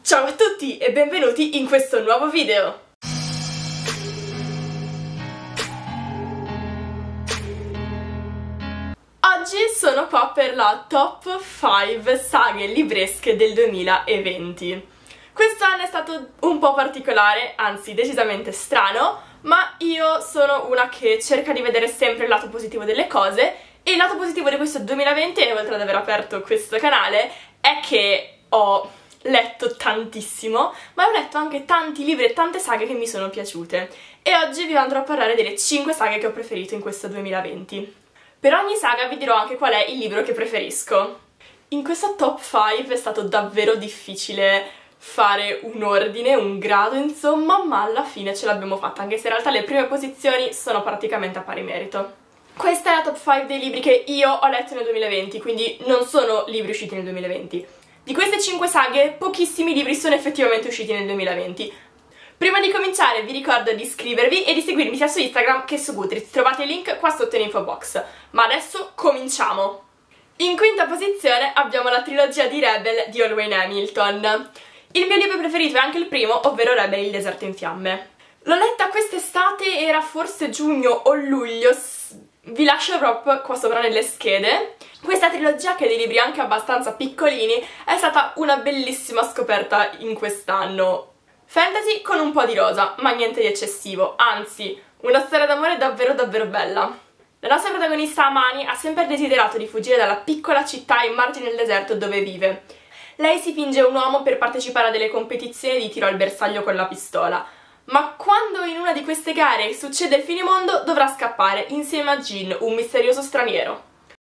Ciao a tutti e benvenuti in questo nuovo video! Oggi sono qua per la top 5 saghe libresche del 2020. Quest'anno è stato un po' particolare, anzi decisamente strano, ma io sono una che cerca di vedere sempre il lato positivo delle cose e il lato positivo di questo 2020, oltre ad aver aperto questo canale, è che ho letto tantissimo, ma ho letto anche tanti libri e tante saghe che mi sono piaciute e oggi vi andrò a parlare delle 5 saghe che ho preferito in questo 2020. Per ogni saga vi dirò anche qual è il libro che preferisco. In questa top 5 è stato davvero difficile fare un ordine, un grado insomma, ma alla fine ce l'abbiamo fatta, anche se in realtà le prime posizioni sono praticamente a pari merito. Questa è la top 5 dei libri che io ho letto nel 2020, quindi non sono libri usciti nel 2020. Di queste 5 saghe, pochissimi libri sono effettivamente usciti nel 2020. Prima di cominciare vi ricordo di iscrivervi e di seguirmi sia su Instagram che su Goodreads, trovate il link qua sotto in info box. Ma adesso cominciamo! In quinta posizione abbiamo la trilogia di Rebel di Wayne Hamilton. Il mio libro preferito è anche il primo, ovvero Rebel il deserto in fiamme. L'ho letta quest'estate, era forse giugno o luglio, vi lascio proprio qua sopra nelle schede. Questa trilogia, che ha dei libri anche abbastanza piccolini, è stata una bellissima scoperta in quest'anno. Fantasy con un po' di rosa, ma niente di eccessivo, anzi, una storia d'amore davvero bella. La nostra protagonista Amani ha sempre desiderato di fuggire dalla piccola città in margine del deserto dove vive. Lei si finge un uomo per partecipare a delle competizioni di tiro al bersaglio con la pistola, ma quando in una di queste gare succede il finimondo dovrà scappare insieme a Jin, un misterioso straniero.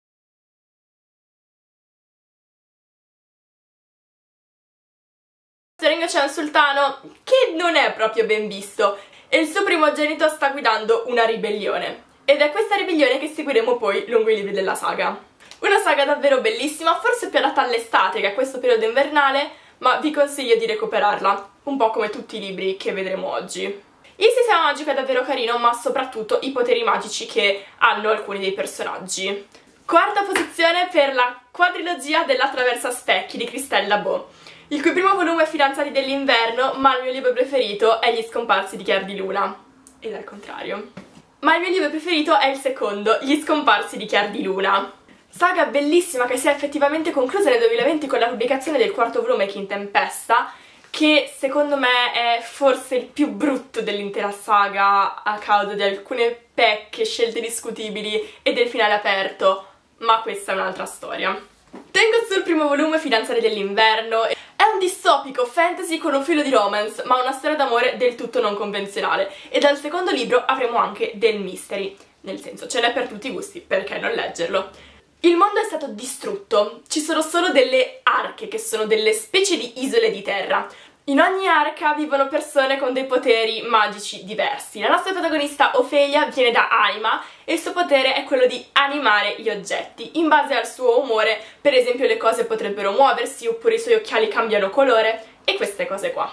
Nel regno c'è un sultano che non è proprio ben visto e il suo primogenito sta guidando una ribellione. Ed è questa ribellione che seguiremo poi lungo i libri della saga. Una saga davvero bellissima, forse più adatta all'estate che a questo periodo invernale, ma vi consiglio di recuperarla, un po' come tutti i libri che vedremo oggi. Il sistema magico è davvero carino, ma soprattutto i poteri magici che hanno alcuni dei personaggi. Quarta posizione per la quadrilogia dell'Attraversa Specchi di Christelle Labo, il cui primo volume è Fidanzati dell'inverno, ma il mio libro preferito è Gli scomparsi di Chiar di Luna. Ed è il contrario. Ma il mio libro preferito è il secondo, Gli scomparsi di Chiar di Luna. Saga bellissima che si è effettivamente conclusa nel 2020 con la pubblicazione del quarto volume, Chi in Tempesta, che secondo me è forse il più brutto dell'intera saga a causa di alcune pecche, scelte discutibili e del finale aperto, ma questa è un'altra storia. Tengo sul primo volume Fidanzati dell'inverno. È un distopico fantasy con un filo di romance, ma una storia d'amore del tutto non convenzionale. E dal secondo libro avremo anche del mystery, nel senso ce n'è per tutti i gusti, perché non leggerlo? Il mondo è stato distrutto, ci sono solo delle arche che sono delle specie di isole di terra. In ogni arca vivono persone con dei poteri magici diversi. La nostra protagonista Ophelia viene da Anima e il suo potere è quello di animare gli oggetti. In base al suo umore, per esempio, le cose potrebbero muoversi oppure i suoi occhiali cambiano colore e queste cose qua.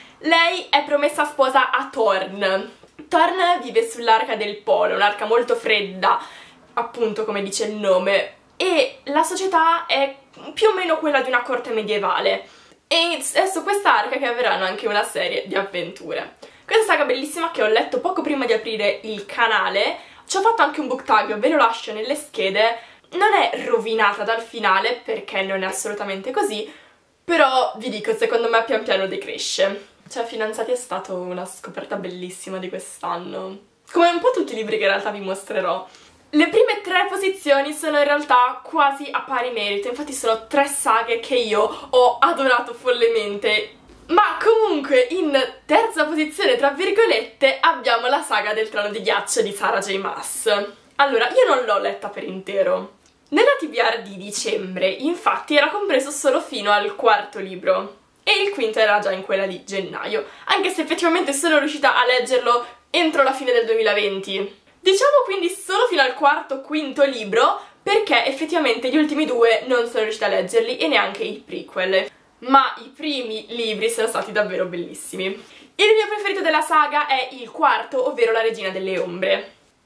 Lei è promessa sposa a Thorn. Thorn vive sull'arca del polo, un'arca molto fredda, appunto come dice il nome, e la società è più o meno quella di una corte medievale. E è su quest'arca che avranno anche una serie di avventure. Questa saga bellissima che ho letto poco prima di aprire il canale, ci ho fatto anche un book tag, ve lo lascio nelle schede. Non è rovinata dal finale perché non è assolutamente così, però vi dico, secondo me pian piano decresce. Cioè, Fidanzati è stata una scoperta bellissima di quest'anno, come un po' tutti i libri che in realtà vi mostrerò. Le prime 3 posizioni sono in realtà quasi a pari merito, infatti sono 3 saghe che io ho adorato follemente. Ma comunque in terza posizione, tra virgolette, abbiamo la saga del Trono di Ghiaccio di Sarah J. Maas. Allora, io non l'ho letta per intero. Nella TBR di dicembre, infatti, era compreso solo fino al quarto libro e il quinto era già in quella di gennaio, anche se effettivamente sono riuscita a leggerlo entro la fine del 2020. Diciamo quindi solo fino al quarto, quinto libro, perché effettivamente gli ultimi 2 non sono riuscita a leggerli e neanche i prequel. Ma i primi libri sono stati davvero bellissimi. Il mio preferito della saga è il quarto, ovvero La Regina delle Ombre.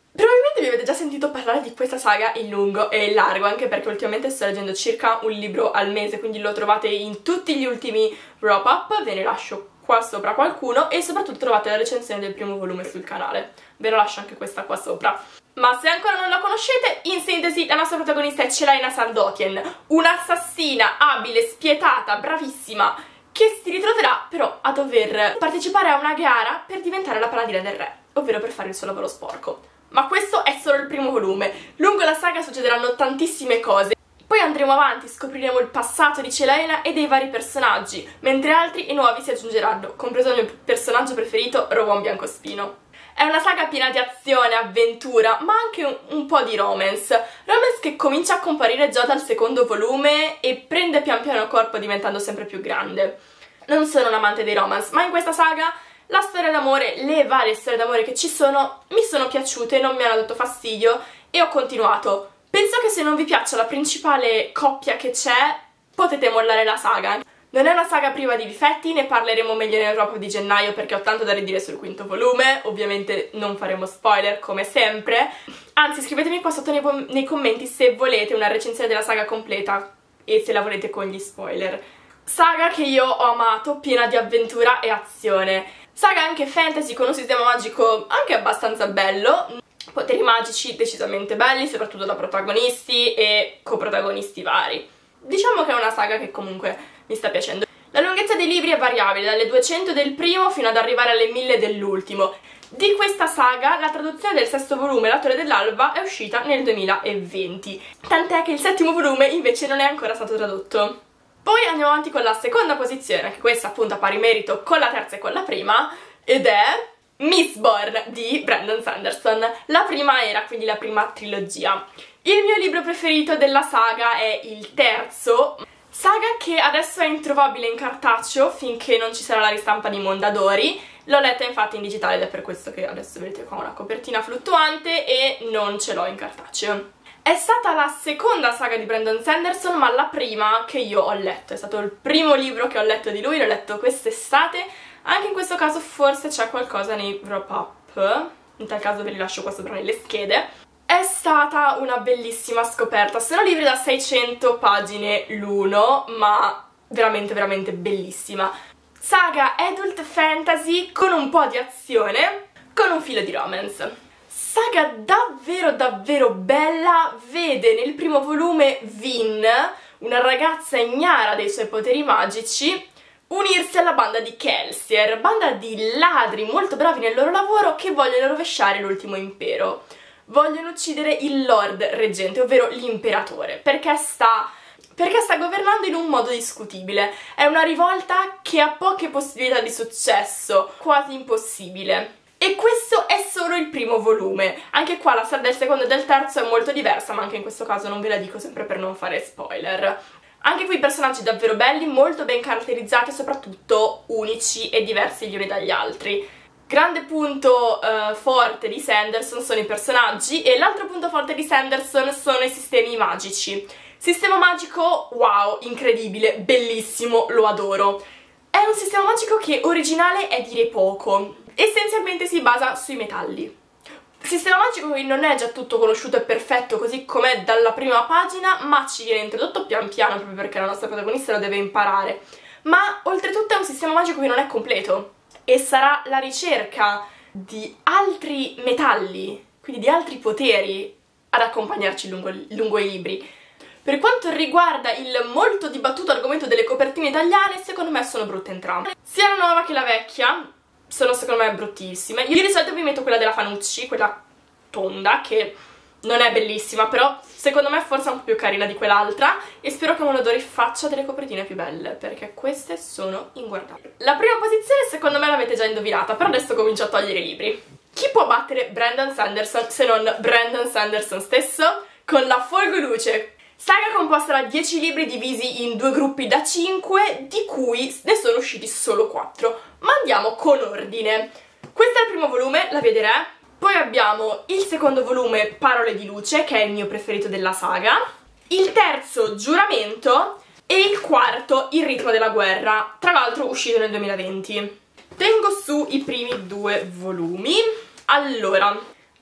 Probabilmente mi avete già sentito parlare di questa saga in lungo e in largo, anche perché ultimamente sto leggendo circa un libro al mese, quindi lo trovate in tutti gli ultimi wrap up, ve ne lascio qua sopra qualcuno e soprattutto trovate la recensione del primo volume sul canale, ve lo lascio anche questa qua sopra. Ma se ancora non la conoscete, in sintesi la nostra protagonista è Celaena Sardothien, un'assassina abile, spietata, bravissima, che si ritroverà però a dover partecipare a una gara per diventare la paladina del re, ovvero per fare il suo lavoro sporco. Ma questo è solo il primo volume, lungo la saga succederanno tantissime cose. Poi andremo avanti, scopriremo il passato di Celaena e dei vari personaggi, mentre altri e nuovi si aggiungeranno, compreso il mio personaggio preferito, Rowan Biancospino. È una saga piena di azione, avventura, ma anche un po' di romance. Romance che comincia a comparire già dal secondo volume e prende pian piano corpo diventando sempre più grande. Non sono un amante dei romance, ma in questa saga la storia d'amore, le varie storie d'amore che ci sono, mi sono piaciute, non mi hanno dato fastidio e ho continuato. Penso che se non vi piaccia la principale coppia che c'è, potete mollare la saga. Non è una saga priva di difetti, ne parleremo meglio nel wrap di gennaio perché ho tanto da ridire sul quinto volume, ovviamente non faremo spoiler come sempre. Anzi, scrivetemi qua sotto nei commenti se volete una recensione della saga completa e se la volete con gli spoiler. Saga che io ho amato, piena di avventura e azione. Saga anche fantasy con un sistema magico anche abbastanza bello, poteri magici decisamente belli, soprattutto da protagonisti e coprotagonisti vari. Diciamo che è una saga che comunque mi sta piacendo. La lunghezza dei libri è variabile, dalle 200 del primo fino ad arrivare alle 1000 dell'ultimo. Di questa saga la traduzione del sesto volume, La Torre dell'Alba, è uscita nel 2020, tant'è che il settimo volume invece non è ancora stato tradotto. Poi andiamo avanti con la seconda posizione, anche questa appunto a pari merito con la terza e con la prima, ed è Mistborn di Brandon Sanderson. La prima era quindi la prima trilogia. Il mio libro preferito della saga è il terzo, saga che adesso è introvabile in cartaceo finché non ci sarà la ristampa di Mondadori. L'ho letta infatti in digitale ed è per questo che adesso vedete qua una copertina fluttuante e non ce l'ho in cartaceo. È stata la seconda saga di Brandon Sanderson, ma la prima che io ho letto. È stato il primo libro che ho letto di lui, l'ho letto quest'estate. Anche in questo caso forse c'è qualcosa nei wrap up, in tal caso ve li lascio qua sopra nelle schede. È stata una bellissima scoperta. Sono libri da 600 pagine l'uno, ma veramente veramente bellissima. Saga adult fantasy con un po' di azione, con un filo di romance. Saga davvero davvero bella, vede nel primo volume Vin, una ragazza ignara dei suoi poteri magici, unirsi alla banda di Kelsier, banda di ladri molto bravi nel loro lavoro che vogliono rovesciare l'ultimo impero. Vogliono uccidere il Lord Reggente, ovvero l'imperatore, perché sta governando in un modo discutibile. È una rivolta che ha poche possibilità di successo, quasi impossibile. E questo è solo il primo volume. Anche qua la storia del secondo e del terzo è molto diversa, ma anche in questo caso non ve la dico sempre per non fare spoiler. Anche qui personaggi davvero belli, molto ben caratterizzati e soprattutto unici e diversi gli uni dagli altri. Grande punto forte di Sanderson sono i personaggi e l'altro punto forte di Sanderson sono i sistemi magici. Sistema magico, wow, incredibile, bellissimo, lo adoro. È un sistema magico che originale è dire poco. Essenzialmente si basa sui metalli. Sistema magico che non è già tutto conosciuto e perfetto così com'è dalla prima pagina, ma ci viene introdotto pian piano proprio perché la nostra protagonista lo deve imparare. Ma oltretutto è un sistema magico che non è completo e sarà la ricerca di altri metalli, quindi di altri poteri, ad accompagnarci lungo i libri. Per quanto riguarda il molto dibattuto argomento delle copertine italiane, secondo me sono brutte entrambe. Sia la nuova che la vecchia sono secondo me bruttissime. Io di solito vi metto quella della Fanucci, quella tonda, che non è bellissima, però secondo me forse è un po' più carina di quell'altra e spero che Mondadori faccia delle copertine più belle, perché queste sono inguardabili. La prima posizione secondo me l'avete già indovinata, però adesso comincio a togliere i libri. Chi può battere Brandon Sanderson se non Brandon Sanderson stesso? Con La Folgoluce, saga composta da 10 libri divisi in 2 gruppi da 5, di cui ne sono usciti solo 4. Ma andiamo con ordine. Questo è il primo volume, La Via dei Re. Poi abbiamo il secondo volume, Parole di Luce, che è il mio preferito della saga. Il terzo, Giuramento. E il quarto, Il ritmo della guerra, tra l'altro uscito nel 2020. Tengo su i primi 2 volumi. Allora,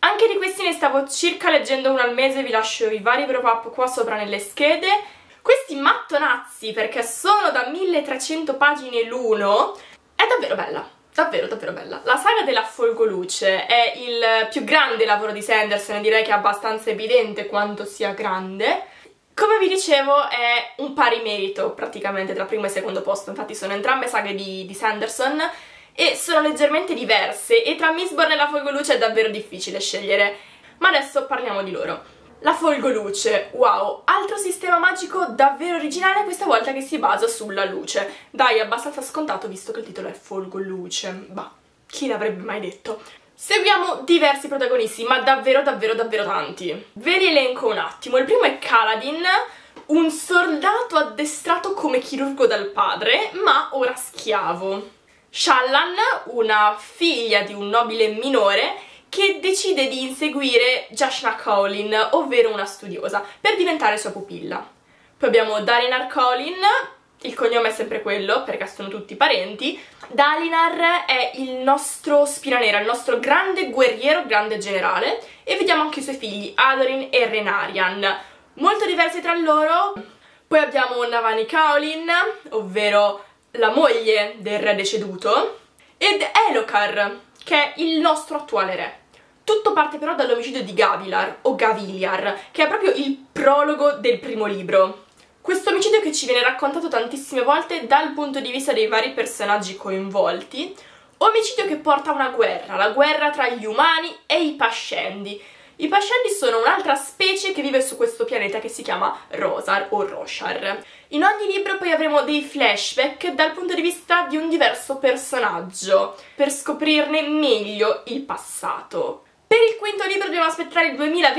Anche di questi ne stavo circa leggendo uno al mese, vi lascio i vari wrap-up qua sopra nelle schede. Questi mattonazzi, perché sono da 1300 pagine l'uno, è davvero bella. Davvero, davvero bella. La saga della Folgoluce è il più grande lavoro di Sanderson e direi che è abbastanza evidente quanto sia grande. Come vi dicevo è un pari merito praticamente tra primo e secondo posto, infatti sono entrambe saghe di Sanderson e sono leggermente diverse e tra Mistborn e la Folgoluce è davvero difficile scegliere, ma adesso parliamo di loro. La Folgoluce, wow, altro sistema magico davvero originale, questa volta che si basa sulla luce. Dai, è abbastanza scontato visto che il titolo è Folgoluce, bah, chi l'avrebbe mai detto? Seguiamo diversi protagonisti, ma davvero davvero davvero tanti. Ve li elenco un attimo. Il primo è Kaladin, un soldato addestrato come chirurgo dal padre, ma ora schiavo. Shallan, una figlia di un nobile minore, che decide di inseguire Jashna Kholin, ovvero una studiosa, per diventare sua pupilla. Poi abbiamo Dalinar Kholin, il cognome è sempre quello, perché sono tutti parenti. Dalinar è il nostro spina nera, il nostro grande guerriero, grande generale, e vediamo anche i suoi figli, Adorin e Renarian, molto diversi tra loro. Poi abbiamo Navani Kholin, ovvero la moglie del re deceduto, ed Elhokar, che è il nostro attuale re. Tutto parte però dall'omicidio di Gavilar, o Gaviliar, che è proprio il prologo del primo libro. Questo omicidio che ci viene raccontato tantissime volte dal punto di vista dei vari personaggi coinvolti, omicidio che porta a una guerra, la guerra tra gli umani e i Pascendi. I Pascendi sono un'altra specie che vive su questo pianeta che si chiama Rosar o Roshar. In ogni libro poi avremo dei flashback dal punto di vista di un diverso personaggio, per scoprirne meglio il passato. Per il quinto libro dobbiamo aspettare il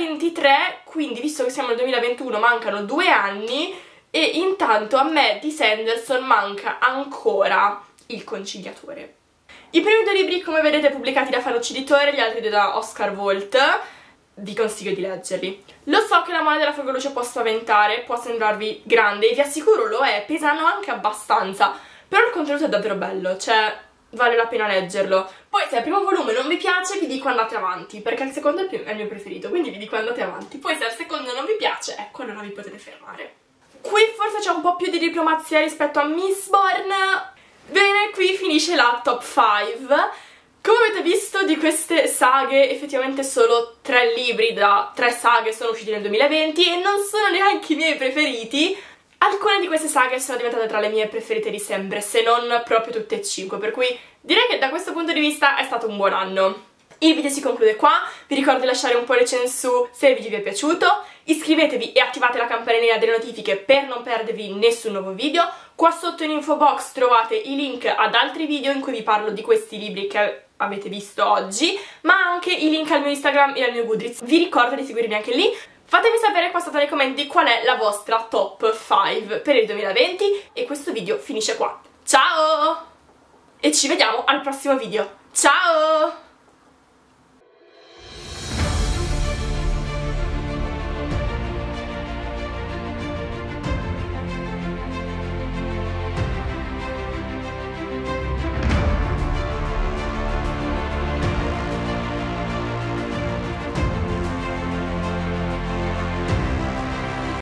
2023, quindi visto che siamo nel 2021 mancano 2 anni e intanto a me di Sanderson manca ancora il Conciliatore. I primi 2 libri, come vedete, pubblicati da Fanucci Editore, gli altri da Oscar Volt. Vi consiglio di leggerli. Lo so che la mole della Folgoluce può spaventare, può sembrarvi grande, e vi assicuro lo è, pesano anche abbastanza, però il contenuto è davvero bello, cioè vale la pena leggerlo. Poi se il primo volume non vi piace vi dico andate avanti, perché il secondo è il mio preferito, quindi vi dico andate avanti. Poi se il secondo non vi piace, ecco, allora vi potete fermare. Qui forse c'è un po' più di diplomazia rispetto a Mistborn. Bene, qui finisce la top 5. Come avete visto, di queste saghe effettivamente solo 3 libri da 3 saghe sono usciti nel 2020 e non sono neanche i miei preferiti. Alcune di queste saghe sono diventate tra le mie preferite di sempre, se non proprio tutte e 5, per cui direi che da questo punto di vista è stato un buon anno. Il video si conclude qua, vi ricordo di lasciare un pollice in su se il video vi è piaciuto, iscrivetevi e attivate la campanellina delle notifiche per non perdervi nessun nuovo video. Qua sotto in info box trovate i link ad altri video in cui vi parlo di questi libri che avete visto oggi, ma anche i link al mio Instagram e al mio Goodreads. Vi ricordo di seguirmi anche lì. Fatemi sapere qua sotto nei commenti qual è la vostra top 5 per il 2020 e questo video finisce qua. Ciao! E ci vediamo al prossimo video. Ciao!